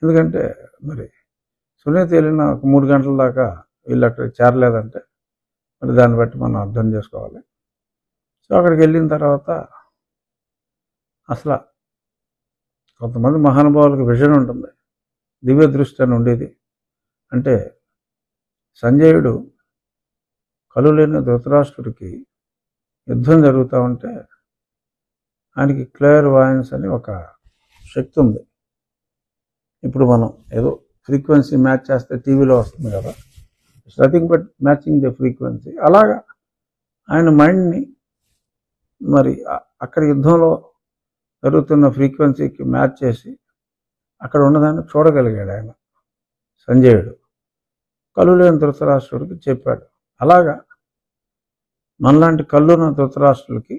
ఎందుకంటే మరి సునీత వెళ్ళిన ఒక 3 గంటల దాకా వీళ్ళు అక్కడ చేరలేదంటే మరి దాన్ని బట్టి మనం అర్థం చేసుకోవాలి. సో అక్కడికి వెళ్ళిన తర్వాత అసలు కొంతమంది మహానుభావులకు విజన్ ఉంటుంది, దివ్య దృష్టి అని ఉండేది. అంటే సంజయుడు కలులేని ధృతరాష్ట్రుడికి యుద్ధం జరుగుతూ ఉంటే ఆయనకి క్లియర్ వాయన్స్ అని ఒక శక్తి ఉంది. ఇప్పుడు మనం ఏదో ఫ్రీక్వెన్సీ మ్యాచ్ చేస్తే టీవీలో వస్తుంది కదా, it's nothing but matching the frequency. అలాగా ఆయన మైండ్ని మరి అక్కడ యుద్ధంలో జరుగుతున్న ఫ్రీక్వెన్సీకి మ్యాచ్ చేసి అక్కడ ఉన్నదాన్ని చూడగలిగాడు ఆయన సంజయుడు. కలులేని ధృతరాష్ట్రుడికి చెప్పాడు. అలాగా మనలాంటి కళ్ళున్న ధృతరాష్ట్రులకి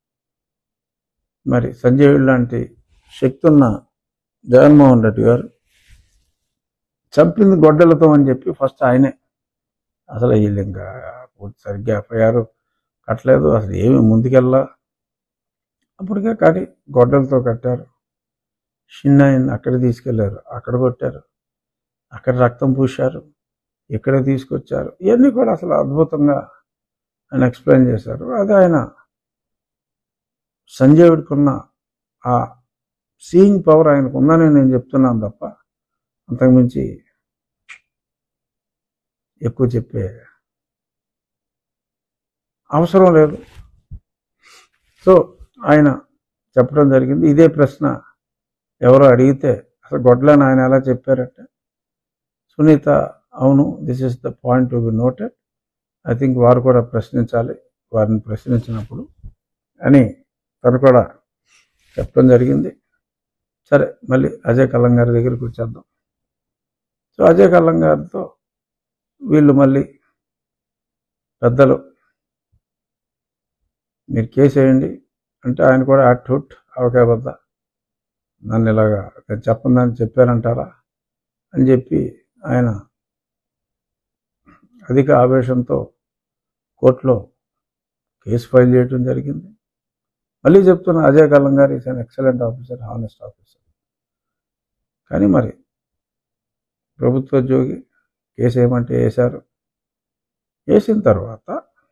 మరి సంజయుడు లాంటి శక్తి ఉన్న జగన్మోహన్ రెడ్డి గారు చంపింది గొడ్డలతో అని చెప్పి ఫస్ట్ ఆయనే, అసలు వీళ్ళు ఇంకా సరిగ్గా ఎఫ్ఐఆర్ కట్టలేదు, అసలు ఏమి ముందుకెళ్ళా, అప్పటికే కానీ గొడ్డలతో కట్టారు. షిన్నాయిని అక్కడ తీసుకెళ్లారు, అక్కడ కొట్టారు, అక్కడ రక్తం పూశారు, ఇక్కడే తీసుకొచ్చారు. ఇవన్నీ కూడా అసలు అద్భుతంగా ఆయన ఎక్స్ప్లెయిన్ చేశారు. అది ఆయన సంజయుడికి ఉన్న ఆ సీయింగ్ పవర్ ఆయనకు ఉందని నేను చెప్తున్నాను తప్ప అంతకుమించి ఎక్కువ చెప్పే అవసరం లేదు. సో ఆయన చెప్పడం జరిగింది. ఇదే ప్రశ్న ఎవరో అడిగితే అసలు గొడ్లని ఆయన ఎలా చెప్పారంటే, సునీత అవును, this is the point to be noted, I think వారు కూడా ప్రశ్నించాలి, వారిని ప్రశ్నించినప్పుడు అని తను కూడా చెప్పడం జరిగింది. సరే, మళ్ళీ అజయ్ కల్లం గారి దగ్గరికి వచ్చేద్దాం. సో అజయ్ కల్లం గారితో వీళ్ళు మళ్ళీ పెద్దలు మీరు కేసు వేయండి అంటే ఆయన కూడా యాట్యూట్ అవకాయ వద్ద నన్ను ఇలాగా చెప్పందని చెప్పారంటారా అని చెప్పి ఆయన అధిక ఆవేశంతో కోర్టులో కేసు ఫైల్ చేయడం జరిగింది. మళ్ళీ చెప్తున్న Ajay Kallam garu is an excellent officer, honest officer. కానీ మరి ప్రభుత్వోద్యోగి కేసు ఏమంటే వేశారు. వేసిన తర్వాత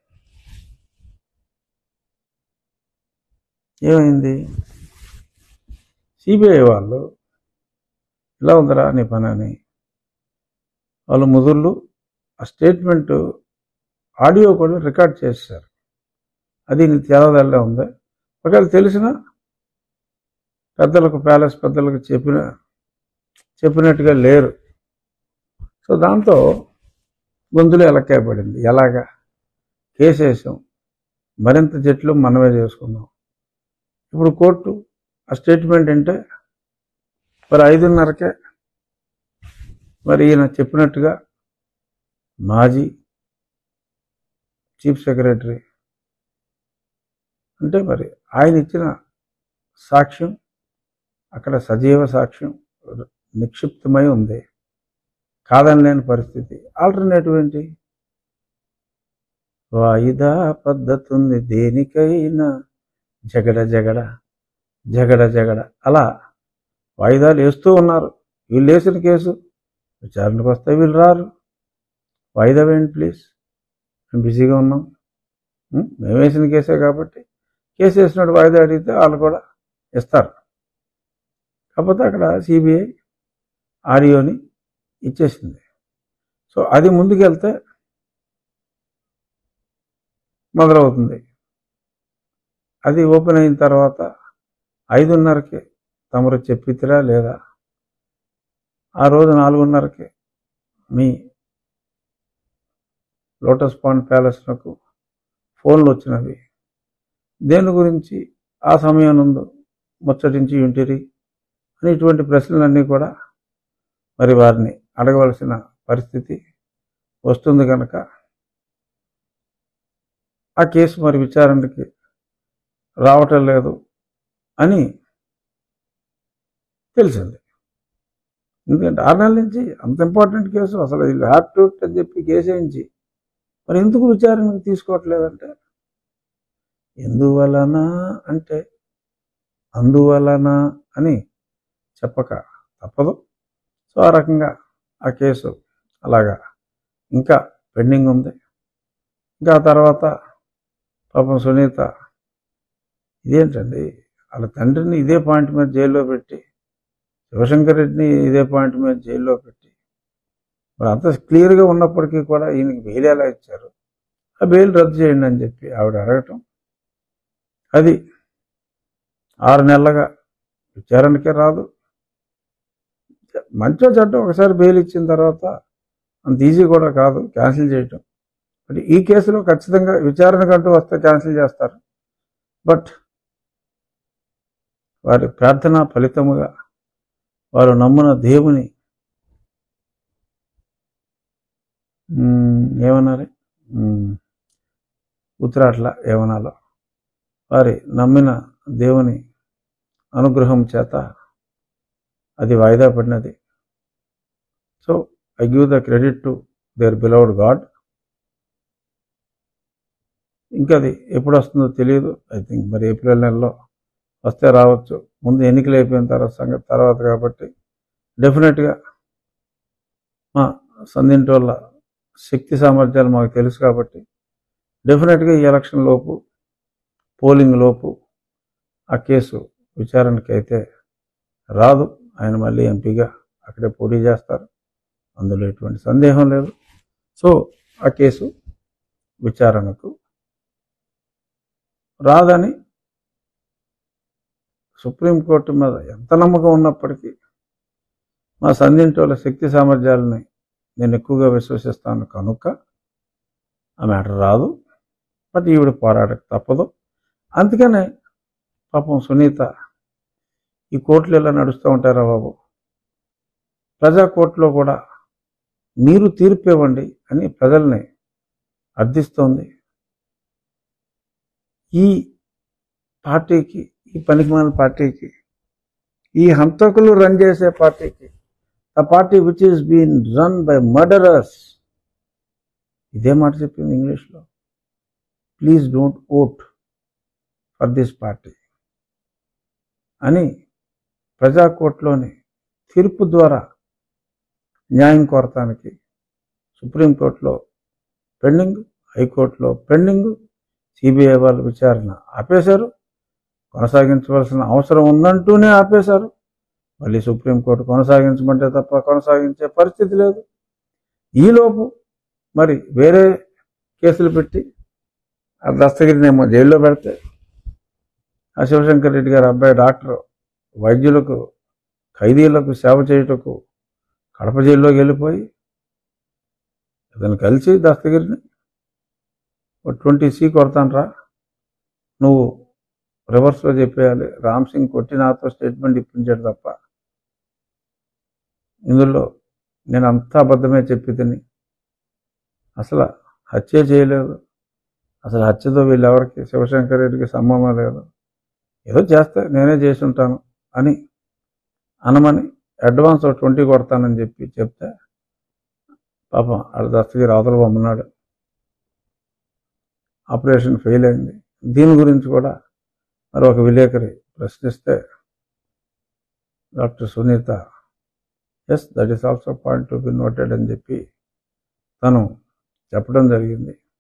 ఏమైంది, సిబిఐ వాళ్ళు ఇలా ఉందరా నీ పని అని వాళ్ళు ముదుర్లు ఆ స్టేట్మెంట్ ఆడియో కూడా రికార్డ్ చేశారు. అది నీ తేలదల్లే ఉంది. ఒకవేళ తెలిసిన పెద్దలకు, ప్యాలెస్ పెద్దలకు చెప్పినట్టుగా లేరు. సో దాంతో గొంతులు ఎలక్కాయపడింది. ఎలాగా కేసు వేసాం, మరింత జట్లు మనమే చేసుకున్నాం. ఇప్పుడు కోర్టు ఆ స్టేట్మెంట్ అంటే మరి 5:30కే మరి ఈయన చెప్పినట్టుగా మాజీ చీఫ్ సెక్రటరీ అంటే మరి ఆయన ఇచ్చిన సాక్ష్యం అక్కడ సజీవ సాక్ష్యం నిక్షిప్తమై ఉంది, కాదనలేని పరిస్థితి. ఆల్టర్నేటివ్ ఏంటి, వాయిదా పద్ధతి ఉంది దేనికైనా, జగడ జగడ జగడ జగడ అలా వాయిదాలు వేస్తూ ఉన్నారు. వీళ్ళు వేసిన కేసు విచారణకు వస్తే వీళ్ళు రారు. వాయిదా వేయండి ప్లీజ్, మేము బిజీగా ఉన్నాం, మేము వేసిన కేసే కాబట్టి కేసు వేసినట్టు వాయిదా అడిగితే వాళ్ళు కూడా ఇస్తారు. కాకపోతే అక్కడ సిబిఐ ఆడియోని ఇచ్చేసింది. సో అది ముందుకెళ్తే మొదలవుతుంది. అది ఓపెన్ అయిన తర్వాత 5:30కి తమరు చెప్పితిరా లేదా, ఆ రోజు 4:30కి మీ లోటస్ పాండ్ ప్యాలెస్లకు ఫోన్లు వచ్చినవి, దేని గురించి ఆ సమయం నందు ముచ్చటించి ఉంటిరి అని ఇటువంటి ప్రశ్నలన్నీ కూడా మరి వారిని అడగవలసిన పరిస్థితి వస్తుంది కనుక ఆ కేసు మరి విచారణకి రావటం లేదు అని తెలిసింది. ఎందుకంటే 6 నెలల నుంచి అంత ఇంపార్టెంట్ కేసు అసలు వీళ్ళు యాప్ట్యూట్ అని చెప్పి కేసు వేయించి మరి ఎందుకు విచారణకు తీసుకోవట్లేదంటే, ఎందువలన అంటే అందువలన అని చెప్పక తప్పదు. ఆ రకంగా ఆ కేసు అలాగా ఇంకా పెండింగ్ ఉంది. ఇంకా ఆ తర్వాత పాపం సునీత ఇదేంటండి వాళ్ళ తండ్రిని ఇదే పాయింట్ మీద జైల్లో పెట్టి, శివశంకర్ రెడ్డిని ఇదే పాయింట్ మీద జైల్లో పెట్టి, మరి అంత క్లియర్గా ఉన్నప్పటికీ కూడా ఈయనకి బెయిల్ ఎలా ఇచ్చారు, ఆ బెయిల్ రద్దు చేయండి అని చెప్పి ఆవిడ అడగటం, అది 6 నెలలుగా విచారణకే రాదు. మంచో చెడ్డ ఒకసారి బెయిల్ ఇచ్చిన తర్వాత అంత ఈజీ కూడా కాదు క్యాన్సిల్ చేయటం. బట్ ఈ కేసులో ఖచ్చితంగా విచారణకంటూ వస్తే క్యాన్సిల్ చేస్తారు. బట్ వారి ప్రార్థన ఫలితముగా వారు నమ్మిన దేవుని ఏమన్నారు, ఉత్తరాట్ల ఏమనాలో, వారి నమ్మిన దేవుని అనుగ్రహం చేత అది వాయిదా పడినది. So I give the credit to their beloved god. ఇంకా అది ఎప్పుడు వస్తుందో తెలియదు. ఐ థింక్ మరి ఏప్రిల్ నెలలో వస్తే రావచ్చు. ముందు ఎన్నికలు అయిపోయిన తర్వాత సంగతి తర్వాత కాబట్టి డెఫినెట్గా మా సందింటోళ్ళ శక్తి సామర్థ్యాలు మాకు తెలుసు కాబట్టి డెఫినెట్గా ఈ ఎలక్షన్ లోపు, పోలింగ్ లోపు ఆ కేసు విచారణకి అయితే రాదు. ఆయన మళ్ళీ ఎంపీగా అక్కడే పోటీ చేస్తారు, అందులో ఎటువంటి సందేహం లేదు. సో ఆ కేసు విచారణకు రాదని సుప్రీంకోర్టు మీద ఎంత నమ్మకం ఉన్నప్పటికీ మా సంధింటోళ్ళ శక్తి సామర్థ్యాలని నేను ఎక్కువగా విశ్వసిస్తాను కనుక ఆ మ్యాటర్ రాదు. బట్ ఈవిడ పోరాటకు తప్పదు. అందుకనే పాపం సునీత ఈ కోర్టులు ఎలా నడుస్తూ ఉంటారా బాబు, ప్రజా కోర్టులో కూడా మీరు తీర్పు ఇవ్వండి అని ప్రజల్ని అర్థిస్తోంది. ఈ పార్టీకి, ఈ పనికిమాలిన పార్టీకి, ఈ హంతకులు రన్ చేసే పార్టీకి, the party which is been run by murderers, ఇదే మాట చెప్పింది ఇంగ్లీష్లో, please don't vote for this party అని ప్రజా కోర్టులోని తీర్పు ద్వారా న్యాయం కోరటానికి సుప్రీంకోర్టులో పెండింగ్, హైకోర్టులో పెండింగ్, సిబిఐ వాళ్ళు విచారణ ఆపేశారు, కొనసాగించవలసిన అవసరం ఉందంటూనే ఆపేశారు. మళ్ళీ సుప్రీంకోర్టు కొనసాగించమంటే తప్ప కొనసాగించే పరిస్థితి లేదు. ఈలోపు మరి వేరే కేసులు పెట్టి ఆ దస్తగిరినేమో జైల్లో పెడితే, ఆ శివశంకర్ రెడ్డి గారి అబ్బాయి డాక్టర్ వైద్యులకు, ఖైదీలకు సేవ చేయుటకు కడప జైల్లోకి వెళ్ళిపోయి అతను కలిసి దస్తగిరిని 20C కొడతానరా, నువ్వు రివర్స్లో చెప్పేయాలి, రామ్ సింగ్ కొట్టి నాతో స్టేట్మెంట్ ఇప్పించాడు తప్ప ఇందులో నేను అంతా అబద్ధమే చెప్పి తిని, అసలు హత్య చేయలేదు, అసలు హత్యతో వీళ్ళెవరికి శివశంకర్ రెడ్డికి సంబంధం లేదు, ఏదో చేస్తే నేనే చేసి ఉంటాను అని అనమని అడ్వాన్స్ 20 కొడతానని చెప్తే పాపం ఆడ దస్తగిరి అవతల పంపినాడు. ఆపరేషన్ ఫెయిల్ అయింది. దీని గురించి కూడా మరి ఒక విలేకరి ప్రశ్నిస్తే doctor Sunitha yes that is also point to be noted అని చెప్పి తను చెప్పడం జరిగింది.